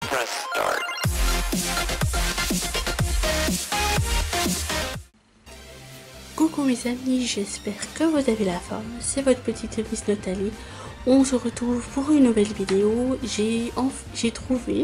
press start. Coucou mes amis, j'espère que vous avez la forme. C'est votre petite Miss Nathalie. On se retrouve pour une nouvelle vidéo. J'ai trouvé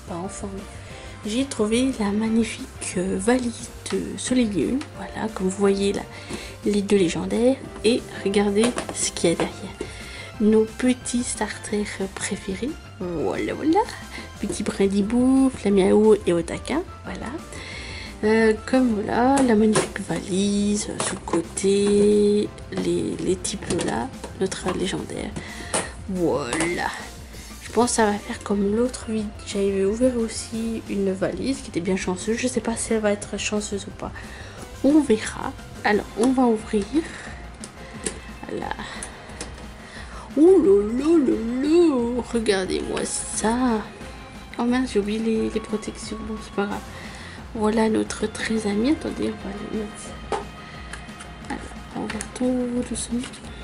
la magnifique valise de Soleil et Lune. Voilà, comme vous voyez là, les deux légendaires. Et regardez ce qu'il y a derrière. Nos petits starters préférés. Voilà, voilà. Petit Brindibou, Flamiaou et Otaka. Voilà. Comme voilà, la magnifique valise sur le côté, les types là, notre légendaire. Voilà. Je pense que ça va faire comme l'autre vidéo. J'avais ouvert aussi une valise qui était bien chanceuse. Je sais pas si elle va être chanceuse ou pas. On verra. Alors, on va ouvrir. Voilà. Ouh lolo, regardez-moi ça. Oh mince, j'ai oublié les protections. Bon, c'est pas grave. Voilà notre très ami. Attendez, on va le mettre. Alors, on va tout doucement.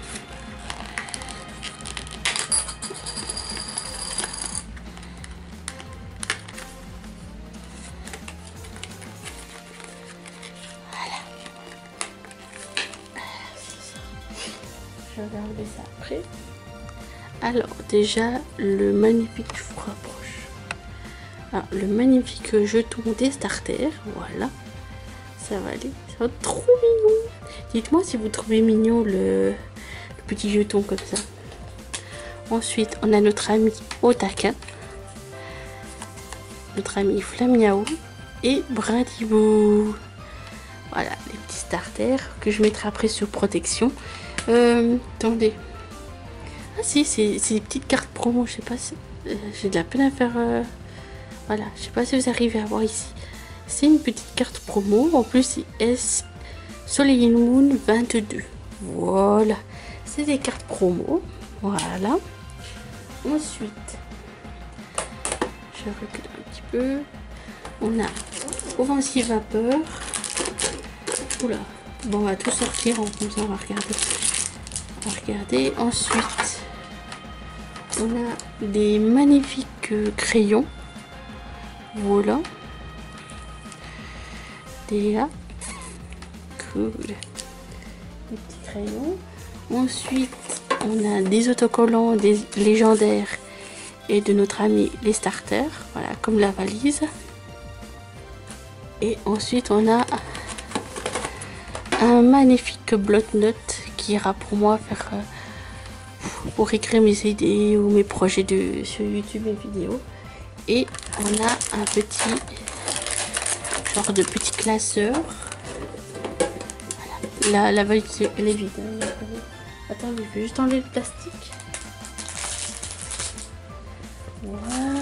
Voilà. Je vais regarder ça après. Alors, déjà, le magnifique, je vous rapproche. Alors, le magnifique jeton des starters, voilà, ça va aller, ça va être trop mignon. Dites-moi si vous trouvez mignon le petit jeton comme ça. Ensuite, on a notre ami Otaka, notre ami Flamiaou et Brindibou. Voilà, les petits starters que je mettrai après sur protection. Attendez. Ah si, c'est des petites cartes promo, je sais pas si... j'ai de la peine à faire... Voilà, je sais pas si vous arrivez à voir ici. C'est une petite carte promo. En plus, c'est Soleil and Moon 22. Voilà. C'est des cartes promo. Voilà. Ensuite, je recule un petit peu. On a Offensive Vapeur. Oula. Bon, on va tout sortir. Comme ça, on va regarder. On va regarder. Ensuite, on a des magnifiques crayons. Voilà. Déjà. Cool. Les petits crayons. Ensuite, on a des autocollants, des légendaires et de notre ami les starters. Voilà, comme la valise. Et ensuite, on a un magnifique bloc-notes qui ira pour moi faire pour écrire mes idées ou mes projets sur YouTube et vidéos. Et on a un petit genre de petit classeur. Voilà. La valise elle est vide. Hein. Attends, je vais juste enlever le plastique. Voilà.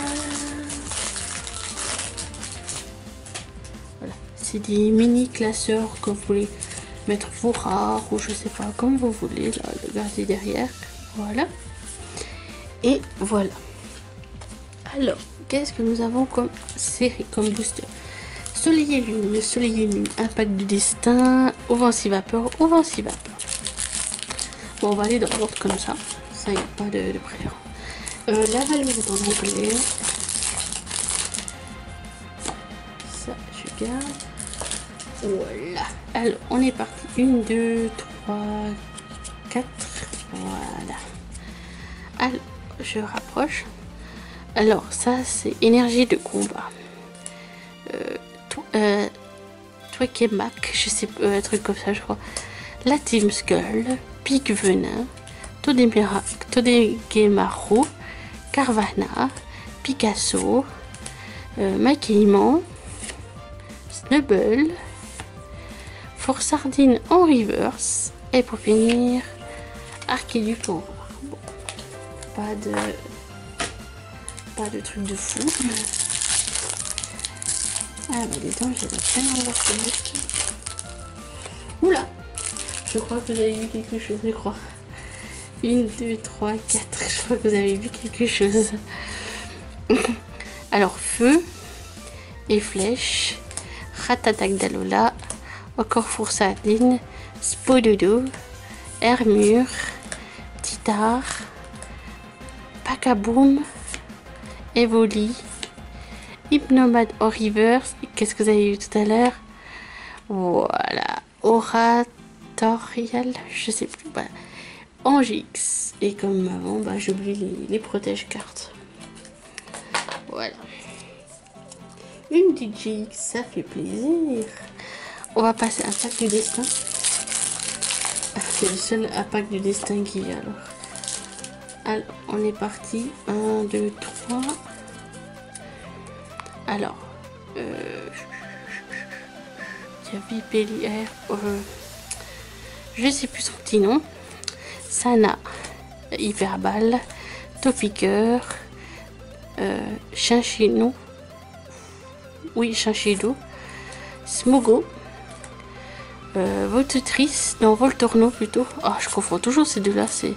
Voilà. C'est des mini classeurs que vous voulez mettre vos rares ou je sais pas, comme vous voulez. Là, le garder derrière. Voilà. Et voilà. Alors, qu'est-ce que nous avons comme série, comme booster? Soleil et Lune, le Soleil et Lune, Impact du Destin, Offensive Vapeur, Offensive Vapeur. Bon, on va aller dans l'ordre comme ça. Ça, il n'y a pas de préférence. La valise est en anglais. Ça, je garde. Voilà. Alors, on est parti. 1, 2, 3, 4. Voilà. Alors, je rapproche. Alors, ça, c'est énergie de combat. Mac, je sais pas, un truc comme ça, je crois. La Team Skull, Pic Venin, Todegemaru, Carvana, Picasso, Maquillement, Snubble, Force Sardine en reverse, et pour finir, Archiduc. Bon, pas de truc de fou. Ah bah dis donc, j'ai la peine à voir ce bouquin. Oula, je crois que vous avez vu quelque chose, je crois. 1, 2, 3, 4, je crois que vous avez vu quelque chose. Alors, feu et flèche, Ratatak d'Alola, encore Foursardine, Spododo, Hermure, Titar, Pakaboom, Evoli, Hypnomad en reverse. Qu'est-ce que vous avez eu tout à l'heure? Voilà. Oratorial, je sais plus. Voilà. En GX. Et comme avant, bah, j'oublie les protège-cartes. Voilà. Une petite GX, ça fait plaisir. On va passer un pack du destin. C'est le seul pack du destin qu'il y a alors. Alors, on est parti. 1, 2, 3. Alors, il y a Vipellier. Je sais plus son petit nom. Sana, Hyperball, Topiqueur, Chinchino. Oui, Chinchino. Smogo. Voltutrice, non, Voltorno plutôt. Ah, je confonds toujours ces deux-là. C'est.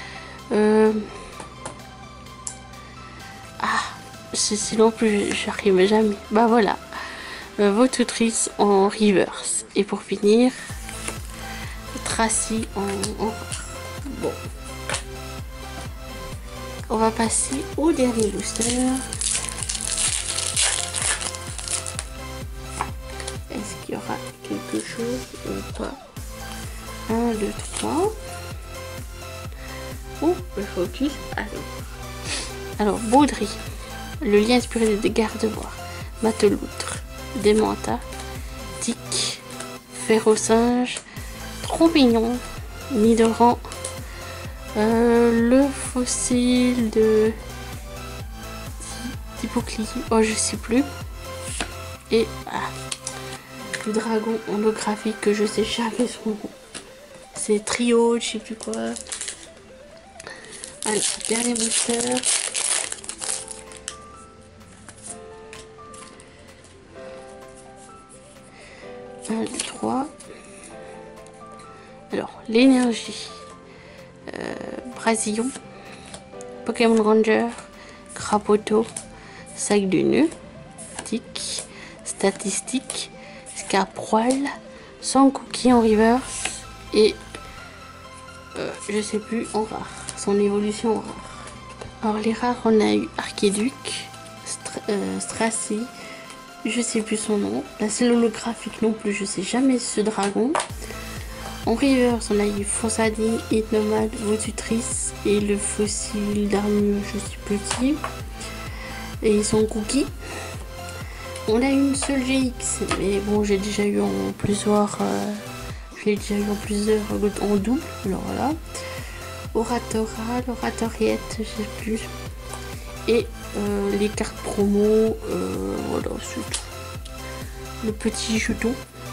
C'est non plus, j'arrive jamais. Bah voilà. Voltutrice en reverse. Et pour finir, Tracy en. Bon. On va passer au dernier booster. Est-ce qu'il y aura quelque chose ou pas? 1, 2, 3. Oh, le focus. Alors, Baudry. Le lien inspiré des gardes-voirs. Mateloutre. Démenta. Tic. Ferro-singe. Trop mignon. Nidoran. Le fossile de Hypoclie. Oh, je sais plus. Et le dragon holographique que je sais jamais son nom. C'est trio, je sais plus quoi. Alors, dernier booster. Un, deux, trois. Alors, l'énergie. Brasillon. Pokémon Ranger. Crapoto. Sac de nœud. Tic. Statistique. Scarpoil. Sans cookie en reverse. Et je sais plus en rare. Son évolution en rare. Alors les rares, on a eu Archiduc. Stracy. Je sais plus son nom. La celle holographique non plus, je sais jamais ce dragon. En reverse, on a eu Fonsadine, Hypnomad, Voltutrice et le fossile d'armure, je suis petit. Et son cookie. On a une seule GX, mais bon, j'ai déjà eu en plusieurs. En double. Alors voilà. Oratora, l'oratoriette, je sais plus. Et les cartes promo, voilà, c'est tout. Le petit jeton.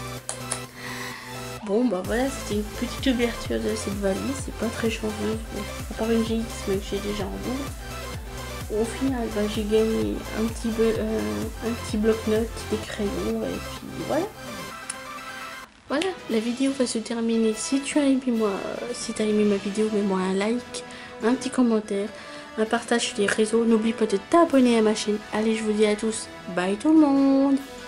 Bon, bah voilà, c'était une petite ouverture de cette valise. C'est pas très changeuse, à part une GX, mais que j'ai déjà en double. Au final, bah, j'ai gagné un petit bloc-notes, des crayons, et puis voilà. Voilà, la vidéo va se terminer. Si tu as aimé ma vidéo, mets-moi un like, un petit commentaire, un partage sur les réseaux. N'oublie pas de t'abonner à ma chaîne. Allez, je vous dis à tous, bye tout le monde.